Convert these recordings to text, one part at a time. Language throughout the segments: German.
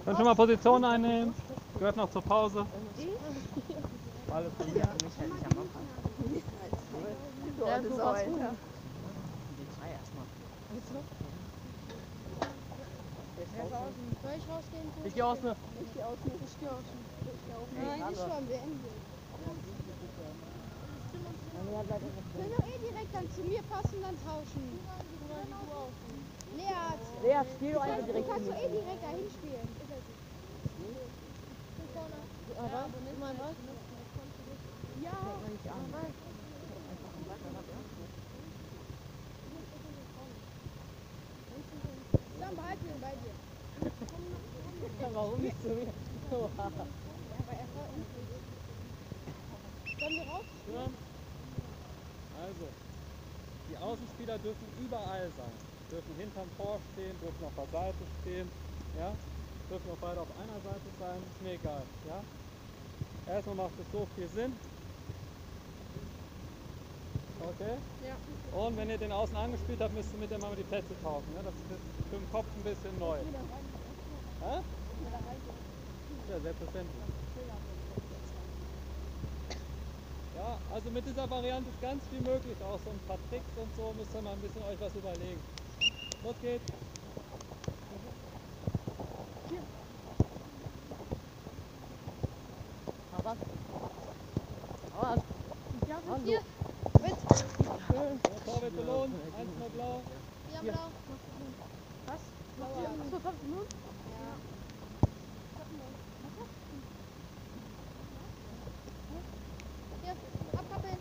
Können schon mal Position einnehmen. Gehört noch zur Pause. Alles von mir. Ja, du warst gut. Soll ich rausgehen? Ich geh außen. Ich gehe außen. Nein, ist schon beendet. Können doch direkt dann zu mir passen, dann tauschen. Lea, spiel doch einfach Du direkt. kannst doch direkt dahin spielen. Aber, Ja. Dann behalten wir ihn bei dir. warum nicht zu mir? Ja, aber er freut mich nicht. Sollen wir raus? Ja. Also, die Außenspieler dürfen überall sein. Dürfen hinterm Tor stehen, dürfen auf der Seite stehen. Ja? Dürfen auch beide auf einer Seite sein, ist mir egal. Ja? Erstmal macht es so viel Sinn. Okay? Ja. Und wenn ihr den Außen angespielt habt, müsst ihr mit dem mal die Plätze tauschen. Ne? Das ist für den Kopf ein bisschen neu. Hä? Ja, selbstverständlich. Ja, also mit dieser Variante ist ganz viel möglich. Auch so ein paar Tricks und so müsst ihr mal ein bisschen euch was überlegen. Los geht's. Aber. Ja, hier. Der Tor wird belohnt. 1-0 blau. Ja, blau. Was? Achso, 5 Minuten? Ja. Hier, abkappeln.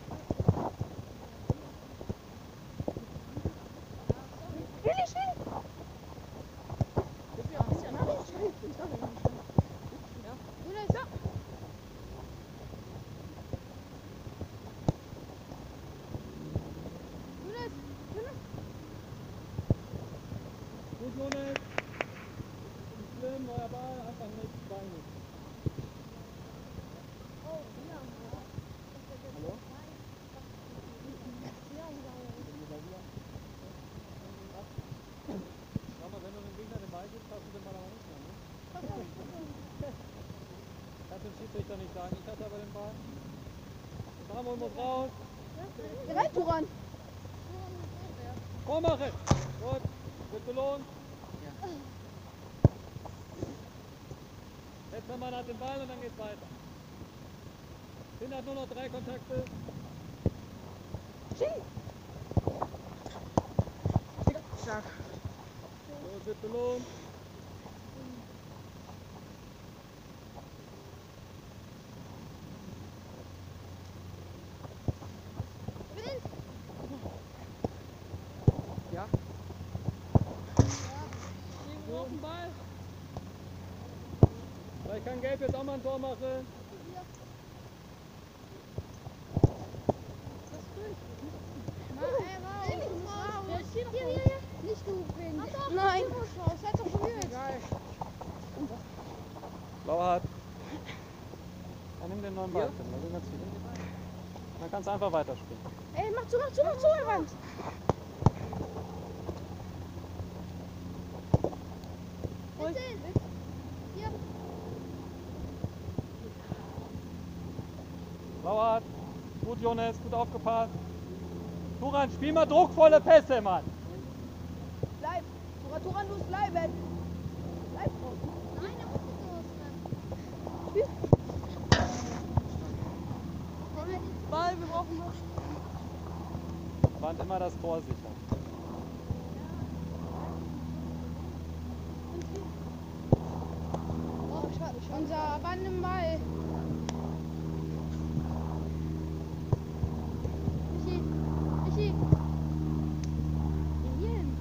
Gut, Jonas. Nicht schlimm, neuer Ball, einfach nicht Beine. Hallo? Schau mal, wenn du dem Gegner den Ball gibst, hast du den Ball aber nicht mehr, ne? Kannst dem Schiedsrichter nicht sagen, ich hatte aber den Ball. Samuel muss raus. Rein, Turan. Vormachen! Gut, wird belohnt. Letzter Mann hat den Ball und dann geht's weiter. Finn hat nur noch 3 Kontakte. Stark. So, wird belohnt. Ja. Nur auf den Ball. Vielleicht kann Gelb jetzt auch mal ein Tor machen. Hier. Nicht du, Finn. Nein. Das hat doch berührt. Blauer hat. Dann nimm den neuen Ball, Finn. Da sind ganz viele. Dann kannst du einfach weiterspielen. Ey, mach zu, Rand. Hier. Blauer hat. Gut, Jonas, gut aufgepasst. Turan, spiel mal druckvolle Pässe, Mann. Bleib. Turan, du musst bleiben. Bleib draußen. Nein, er muss nicht los. Ball, wir brauchen noch. Wand immer das Tor sichern. Unser Band im Ball. Michi. Hierhin.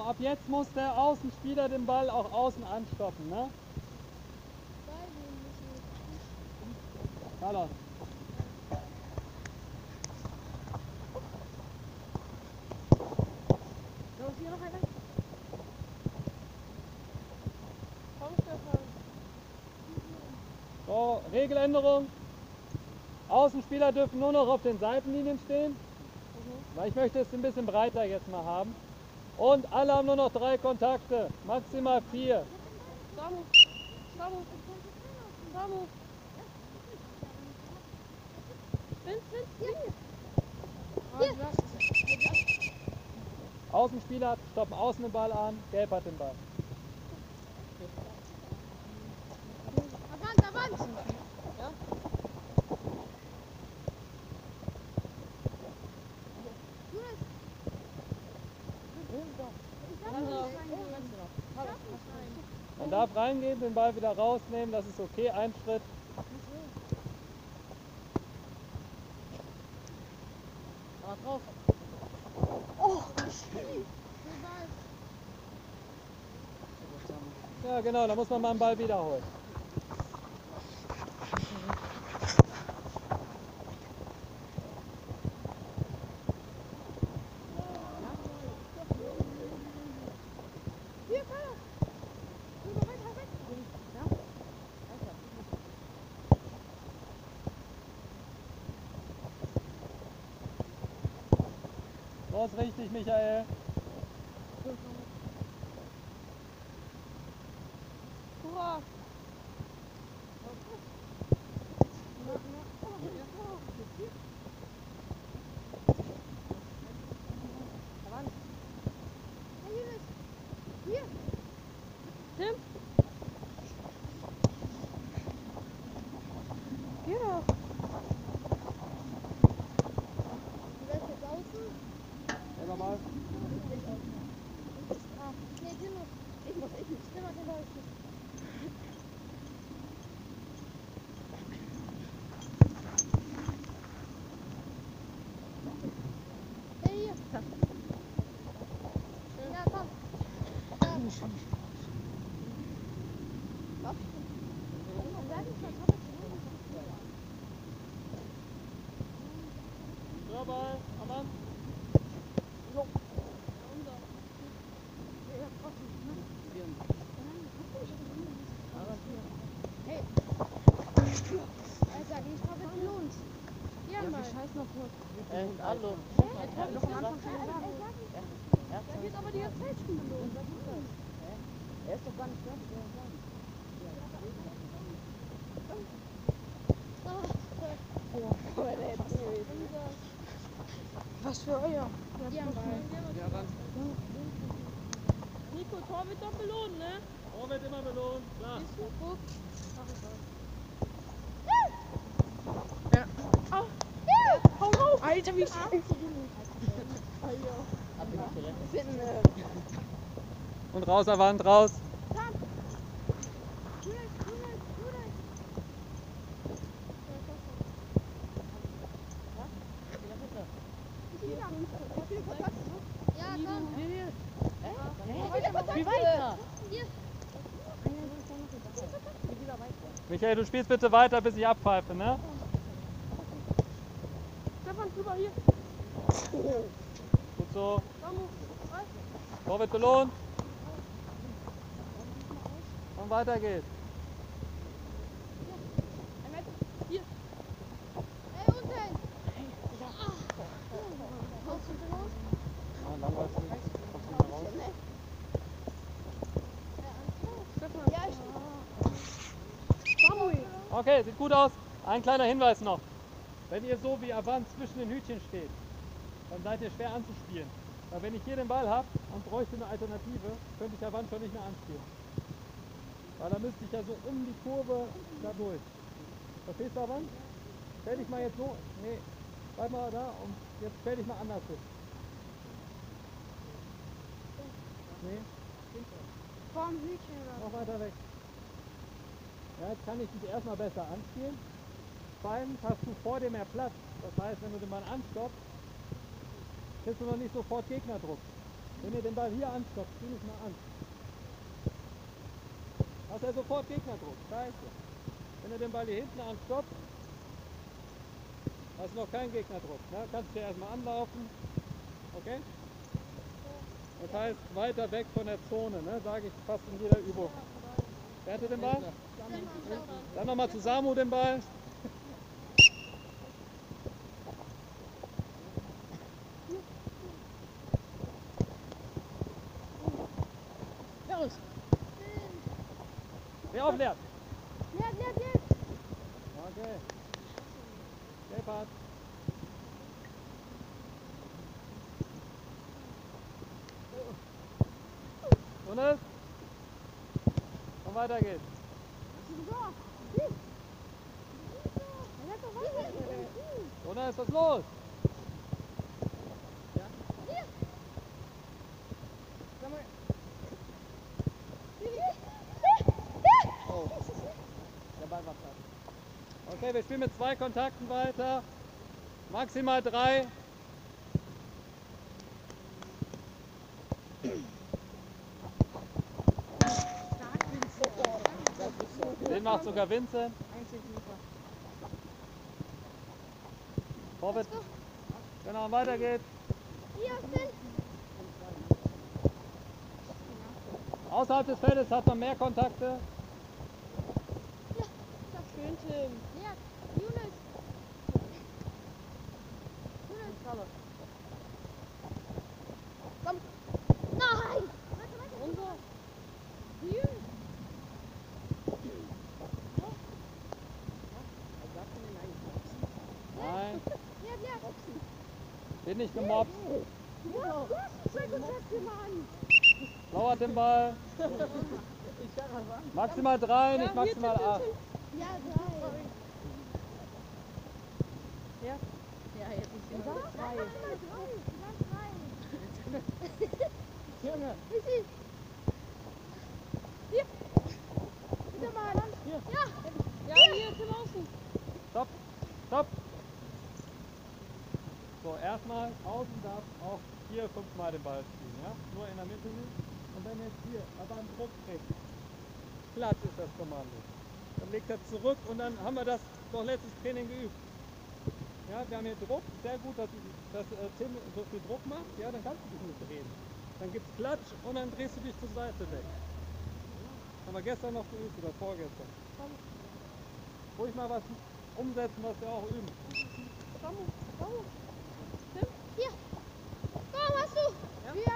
So, ab jetzt muss der Außenspieler den Ball auch außen anstoppen, ne? Carlos. Los, hier noch einer. Komm, Stefan. So, Regeländerung. Außenspieler dürfen nur noch auf den Seitenlinien stehen. Weil ich möchte es ein bisschen breiter jetzt mal haben. Und alle haben nur noch 3 Kontakte, maximal 4. Samu. Samu. Samu. Vincent, hier. Außenspieler stoppen außen den Ball an, Gelb hat den Ball. Avant! Ja? Man darf reingehen, den Ball wieder rausnehmen, das ist okay, ein Schritt. Aber drauf. Ja genau, da muss man mal den Ball wiederholen. So ist richtig, Michael. Hurra! Tim? Geh doch. Selber mal. Ich muss nicht. Tim hat den Ball. Hey, hier. Ja, komm. Ball, Amand. Hey. Alter, die Strafe ist belohnt. Ja, mal. Scheiß noch kurz. Hallo. Noch am Anfang schon gesagt. Er wird aber die ganze Zeit schon belohnt. Was ist das? Er ist doch gar nicht fertig. Was für euer? Ja, Ball. Ja, ran. Nico, Tor wird doch belohnt, ne? Tor wird immer belohnt, klar. Guck. Hau auf! Alter, wie scheiße. Und raus, Avant, raus. Ja, komm. Wie weiter? Hier. Michael, du spielst bitte weiter, bis ich abpfeife, ne? Stefan, drüber hier. Gut so. Samu. Tor wird belohnt. Und weiter geht's. Hier. Hey, unten. Kommst du los? Stefan. Ja, Samu. Okay, sieht gut aus. Ein kleiner Hinweis noch. Wenn ihr so wie Avant zwischen den Hütchen steht, dann seid ihr schwer anzuspielen. Weil wenn ich hier den Ball habe und bräuchte eine Alternative, könnte ich Avant schon nicht mehr anspielen. Weil dann müsste ich ja so um die Kurve da durch. Verstehst du, Avant? Stell dich mal jetzt so, nee, bleib mal da und jetzt stell dich mal anders hin. Nee, Vorm Hütchen. noch weiter weg. Ja, jetzt kann ich dich erstmal besser anspielen. Zweitens hast du vor dir mehr Platz. Das heißt, wenn du den Mann anstoppst, kriegst du noch nicht sofort Gegnerdruck. Wenn ihr den Ball hier anstoppt, spiel ich mal an. Hast ja sofort Gegnerdruck. Scheiße. Wenn ihr den Ball hier hinten anstoppt, hast du noch keinen Gegnerdruck. Ne? Kannst du ja erstmal anlaufen. Okay? Das heißt, weiter weg von der Zone, ne? Sage ich fast in jeder Übung. Wer hatte den Ball? Dann nochmal zu Samu den Ball. Los. Wer aufleert? Leert. Okay. Gebhardt. Jonas? Und weiter geht's. Jonas, was ist los? Oh. Der Ball war klar. Okay, wir spielen mit 2 Kontakten weiter. Maximal 3. Den macht sogar Vincent. 1 Zentimeter. Vorwärts. Genau, weiter geht's. Außerhalb des Feldes hat man mehr Kontakte. Schön, Tim. Junis. Komm. Nein! Runter. Hier. Nein, Ja. bin nicht gemobbt. Ja, du hast 2 Kontakte, Mann. Lauert den Ball. Ich sag was an. Maximal 3, nicht maximal 8. Ja, 3. Ja, jetzt ist Ich sag 3. Junge. Missy. Hier. Bitte mal. Hier. Ja, hier, Tim außen. Stopp. So, erstmal außen darf auch 4, 5 Mal den Ball spielen. Ja? Nur in der Mitte nicht. Und wenn jetzt hier aber einen Druck kriegt, Platz ist das Kommando. Dann legt er zurück und dann haben wir das doch letztes Training geübt. Ja, wir haben hier Druck, sehr gut, dass Tim so viel Druck macht, ja, dann kannst du dich nicht drehen. Dann gibt es Klatsch und dann drehst du dich zur Seite weg. Haben wir gestern noch geübt oder vorgestern. Ruhig mal was umsetzen, was wir auch üben. Samu. Tim, hier. Komm, hast du. Ja. Hier.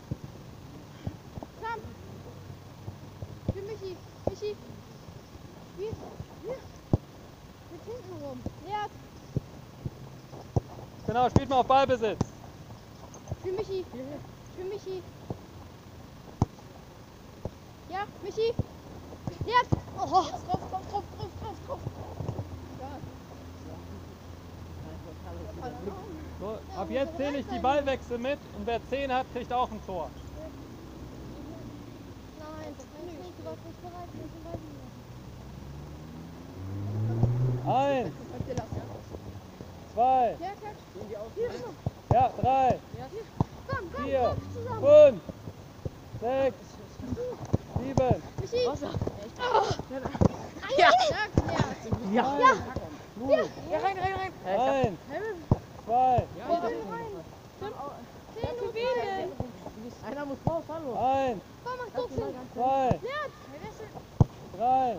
Sam. Für Michi. Hier. Mit hinten rum. Leert. Genau, spielt mal auf Ballbesitz. Für Michi. Ja, Michi. Leert. Oh. Drauf. So, ab jetzt zähle ich die Ballwechsel mit und wer 10 hat, kriegt auch ein Tor. Nein, du warst nicht bereit. 1, 2, Ja, klatsch. ja, 3, Komm, 4, zusammen. 5, 6, 7, Michi. Ja. Ja. Ja. 0, Ja, rein. 1, 2, Für wen? Einer muss raus, hallo. 1, Komm, mach Dutzend. 2, Leert. 3,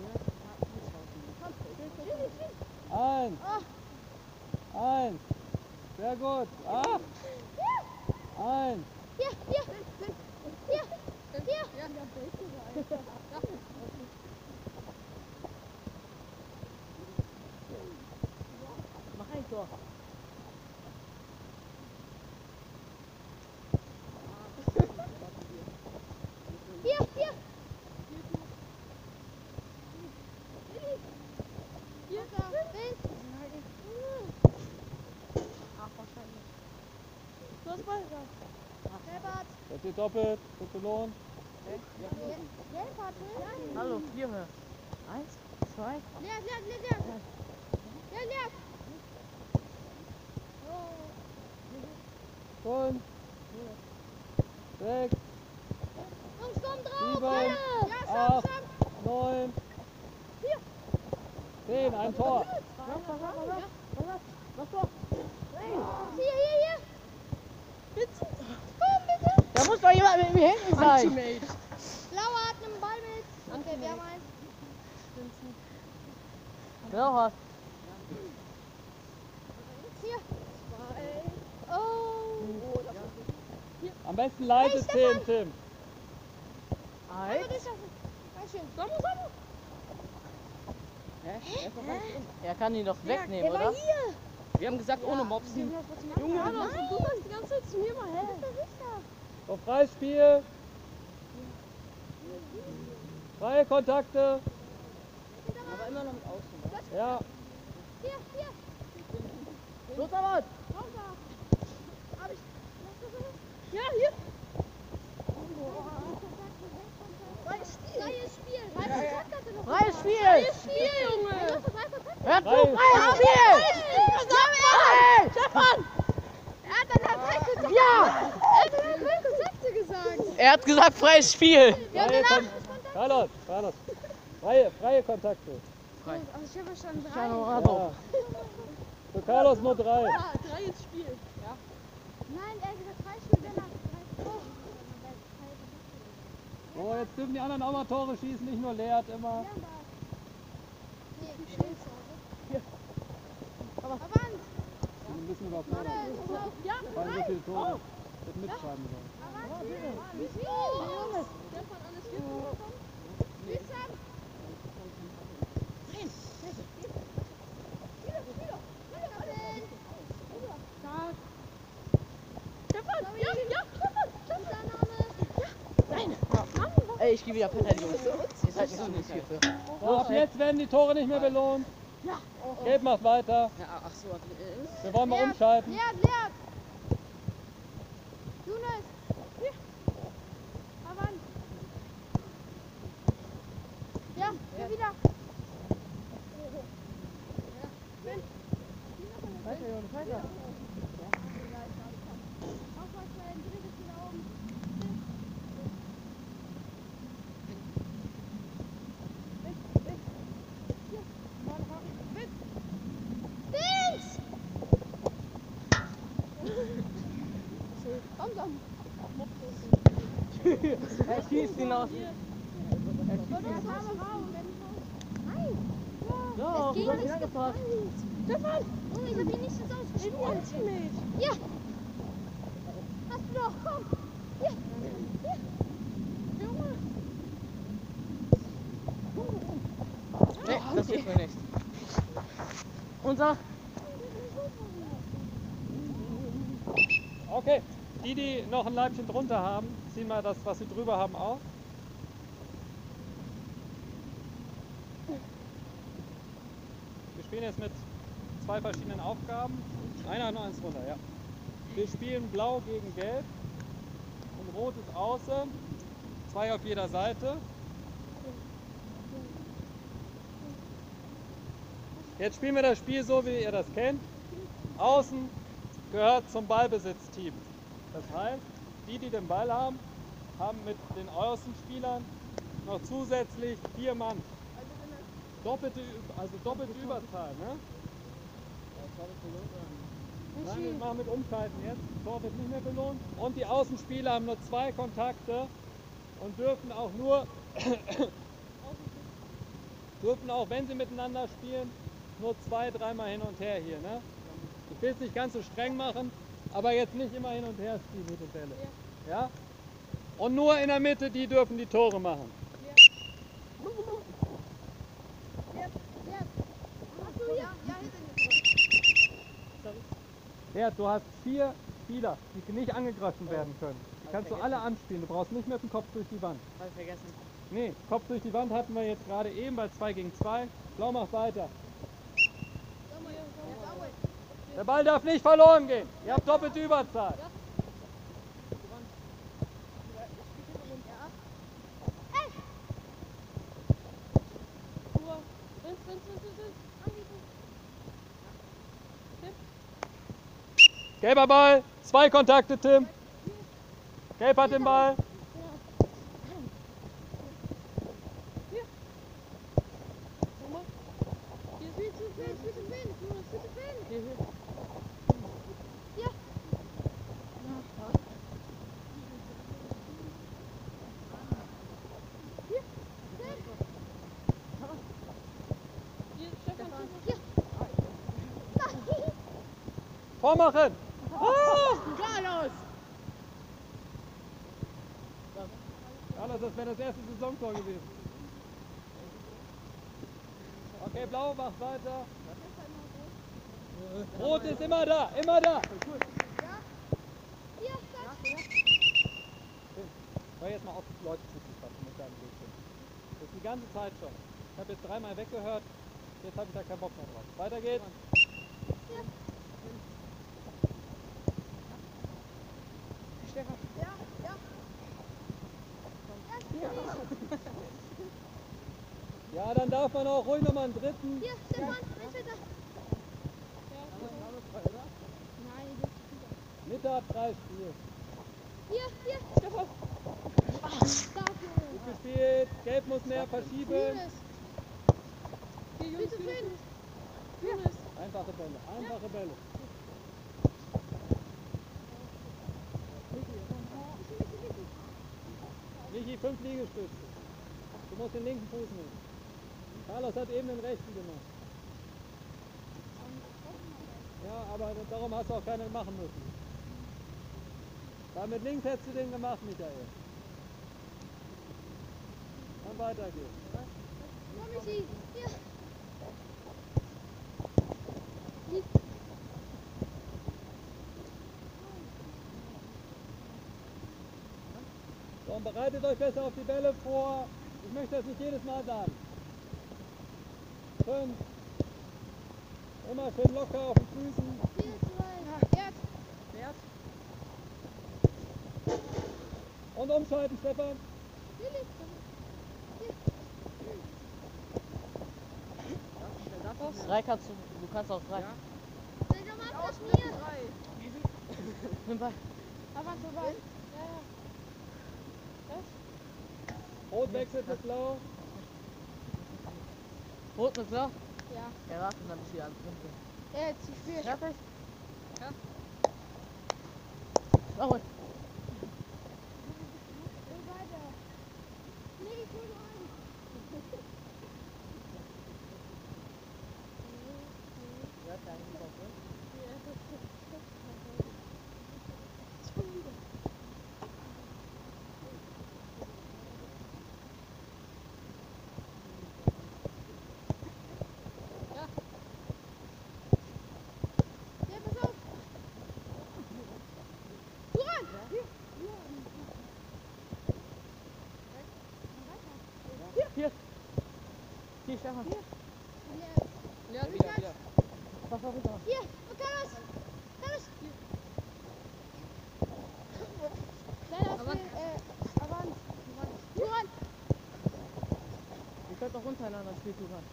Komm. 1, 1, sehr gut, 8, 1, Hier. Mach ein Tor. Hier. Ach, wahrscheinlich. Du hast Ball. Gelbart. das wird doppelt, wird belohnt. Gelbart. Hallo, 4 mehr. 1, 2. Leert. Oh. 5, 6, Jungs, komm drauf! 7, Ja, 8, 9, 10, ein Tor. Hier! Bitte! Komm, bitte! Da muss doch jemand mit mir hinten sein. Blauer hat einen Ball mit. Okay, wir haben einen. Blau hast. Hier. 2. Oh. Am besten Leitesystem, Tim. Aber durchschaffen. Dankeschön. Samu. Er kann ihn doch wegnehmen, Der war oder? hier. Wir haben gesagt, ohne Mopsen. Junge, du sagst die ganze Zeit zu mir mal, hä? So, freies Spiel. Freie Kontakte. Aber immer noch mit Außen. Ja. Hier. Los, aber! Ja, hier. Freies Spiel. Freies Spiel! Junge. Hör zu, freies Spiel! Stefan! Er hat dann drei Kontakte. Ja! Er hat dann drei Kontakte gesagt. Er hat gesagt, freies Spiel! Carlos. Freie Kontakte. Also ich habe schon drei. Ja. Für Carlos nur 3. Ja, 3 ins Spiel. Ja. Nein, er hat gesagt 3 Spiele, wenn er 3. So, jetzt dürfen die anderen auch mal Tore schießen, nicht nur Leert immer. Verband! Ein bisschen überfordert. Ja, Weil so viele Tore das mitschreiben sollen. Stefan, alles gut? Ey, ich gebe wieder Verteidigung. Ihr seid nicht so nicht hierfür. So, ab jetzt werden die Tore nicht mehr belohnt. Ja. Gelb macht weiter. Ja, ach so. Wir wollen mal umschalten. Leert! Jonas! Hier! Verband! Ja, hier wieder! Weiter, Jungs, weiter. Aufwärtsstellen, drittes wieder oben. Er schießt ihn aus. So, du hast ihn angepasst. Stefan! Junge, ich hab ihn nicht ins Ausgespielt. Ja! Hast du doch, komm! Hier! Junge! Nee, das geht mir nicht. Unser. Okay, die noch ein Leibchen drunter haben, ziehen mal das, was sie drüber haben, auf. Wir spielen jetzt mit 2 verschiedenen Aufgaben. Einer hat noch eins drunter, ja. Wir spielen blau gegen gelb und rot ist außen. 2 auf jeder Seite. Jetzt spielen wir das Spiel so, wie ihr das kennt. Außen gehört zum Ballbesitzteam. Das heißt, die den Ball haben, haben mit den Außenspielern noch zusätzlich 4 Mann. Doppelte Überzahl, ne? Nein, wir machen mit Umschalten jetzt. Tor wird nicht mehr belohnt. Und die Außenspieler haben nur 2 Kontakte und dürfen auch wenn sie miteinander spielen, nur 2-3 Mal hin und her hier, ne? Ich will es nicht ganz so streng machen, aber jetzt nicht immer hin und her spielen, die Bälle. Ja? Und nur in der Mitte, die dürfen die Tore machen. Ja, du hast 4 Spieler, die nicht angegriffen werden können. Die kannst du alle anspielen. Du brauchst nicht mit dem Kopf durch die Wand. Hab ich vergessen. Nee, Kopf durch die Wand hatten wir jetzt gerade eben bei 2 gegen 2. Blau macht weiter. Der Ball darf nicht verloren gehen. Ihr habt doppelte Überzahl. Gelber Ball, 2 Kontakte, Tim. Gelb hat den Ball. Vormachen! Carlos! Carlos, das wäre das erste Saisontor gewesen. Okay, Blau, mach weiter. Rot ist immer da, immer da. Hör jetzt mal auf, Leute zuzuquatschen mit deinem Bildschirm. Das ist die ganze Zeit schon. Ich habe jetzt 3-mal weggehört, jetzt habe ich da keinen Bock mehr drauf. Weiter geht's. Stefan. Ja, dann darf man auch ruhig nochmal einen dritten. Hier, Stefan, eins weiter. Nein, Mitte hat Freispiel. hier, Stefan. Gut gespielt. Gelb muss mehr verschieben. Bitte Finn. Einfache Bälle, einfache Bälle. Michi, 5 Liegestütze. Du musst den linken Fuß nehmen. Carlos hat eben den rechten gemacht. Ja, aber darum hast du auch keinen machen müssen. Weil mit links hättest du den gemacht, Michael. Dann weiter geht's. Komm, Michi. Hier. So, und bereitet euch besser auf die Bälle vor. Ich möchte das nicht jedes Mal sagen. 5. Immer schön locker auf den Füßen. 4, 2. Wert. Und umschalten, Stefan. Drei kannst du kannst auch 3. Soll ich nochmal abschmieren? Nimm Ball. Aber vorbei. Rot wechselt mit Blau. Rot mit Blau? Ja. Ja, warte, dann bist du wieder an. Jetzt, ich spiele. Fertig? Ja. Mach mal. Nee, ich hol nur einen. Ja, dann ist auch gut. Ja, pass auf. Turan! Hier, Stefan. Ja, Wieder. Pass auf, wieder. hier, Carlos! Carlos! Leider Avant. Avant. Turan! Ihr könnt auch untereinander spielen, Turan.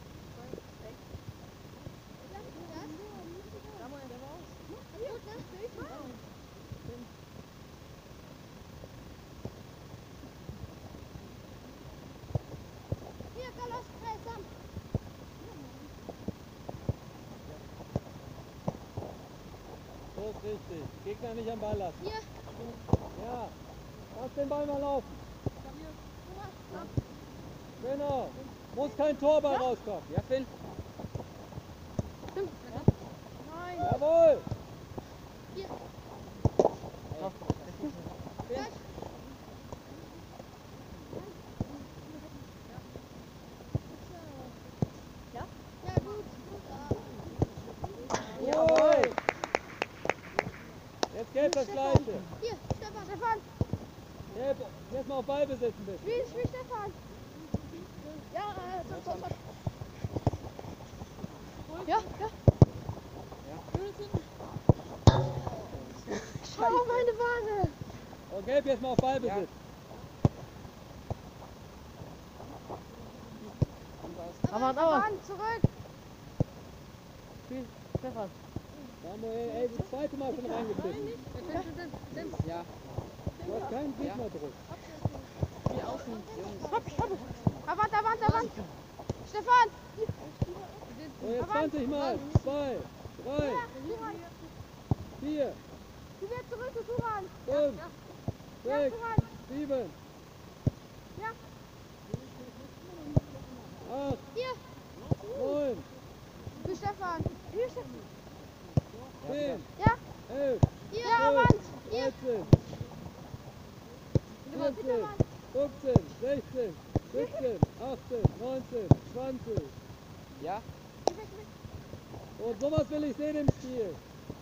Hier, Carlos, zusammen. So ist richtig. Gegner nicht am Ball lassen. Hier, Ja. Lass den Ball mal laufen. Genau. Muss kein Tor bei rauskommen. Ja, Finn. nein. Jawohl. Drauf. Ja, gut. Jawohl. Jetzt gelb das Gleiche. Hier, Stefan. Gelb. Jetzt mal auf Ball besitzen bitte. Spiel Stefan. Ja, stopp. Ja. Schau meine Ware. Und gelb jetzt mal auf Ball besitzen. Aber Mann, zurück. Spiel, Stefan. Samuel, ey, das zweite Mal schon reingepfiffen. Ja. Du hast keinen Gegnerdruck. Wie außen. Avant. Stefan! So, jetzt 20 Mal. 2, 3, 4, Du wirst zurück, du Turan! 5, 6, 7, Ja. 8, Hier. 9, Für Stefan! 10, Ja. 11, Hier. Ja, Avant! 13, 14, 15, 16, 17, 18, 19, 20. Ja? Und sowas will ich sehen im Spiel.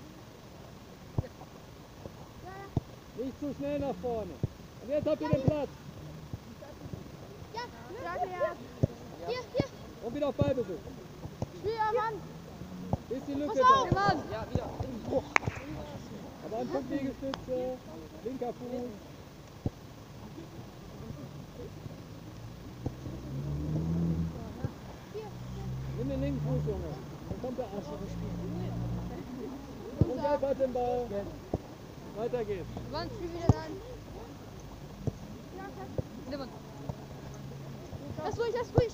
Nicht zu schnell nach vorne. Und jetzt habt ihr den Platz. Ja. Hier. Und wieder auf Ballbesitz. Spiel Avant! Ist die Lücke Pass auf! da. Ja, wieder. Aber an Punktliegestütze. Linker Fuß. Nimm den linken Fuß, Junge. Dann kommt der Arsch. Und Gelb hat den Ball. Weiter geht's. Avant, spiel wieder rein! Lass ruhig!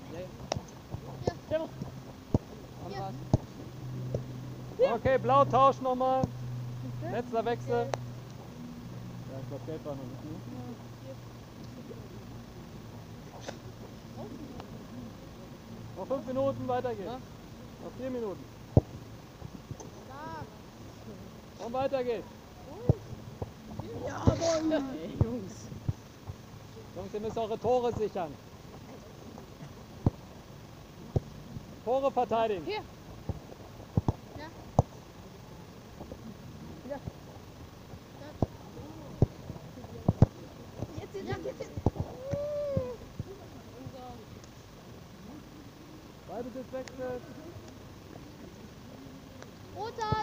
Okay, blau tauschen nochmal. Letzter Wechsel. Ja, ich glaube, Gelb war noch nicht. Ne? Noch 5 Minuten, weiter geht's. Noch 4 Minuten. Und weiter geht's. Ey, Jungs. Jungs, ihr müsst eure Tore sichern. Tore verteidigen. Hier. Ballbesitz wechselt. Rotat.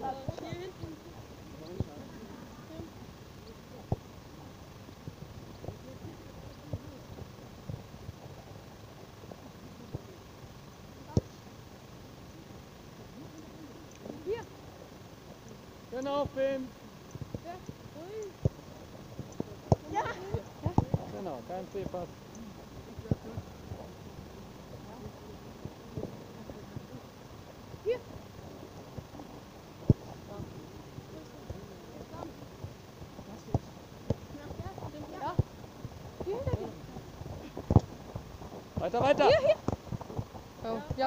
Genau, Finn. Ja. Genau, kein C-Pass. Weiter. Ja,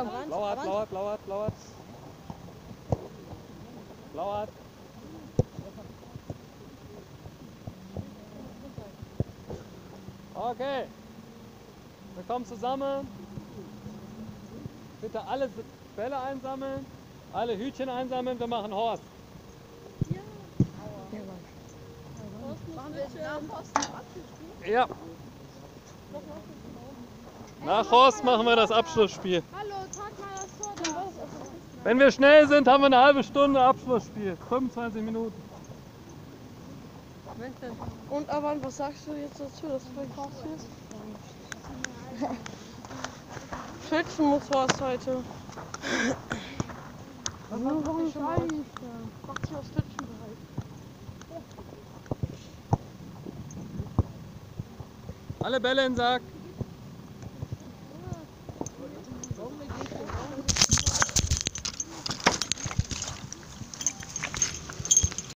Blauert. Okay. Wir kommen zusammen. Bitte alle Bälle einsammeln. Alle Hütchen einsammeln. Wir machen Horst. Ja. Nach Horst machen wir das Abschlussspiel. Hallo, trag mal das Tor da. Wenn wir schnell sind, haben wir eine halbe Stunde Abschlussspiel. 25 Minuten. Und aber was sagst du jetzt dazu, dass du raus bist? Schützen muss Horst heute. Warum schreien? Macht sich aus Stützen bereit. Alle Bälle in den Sack.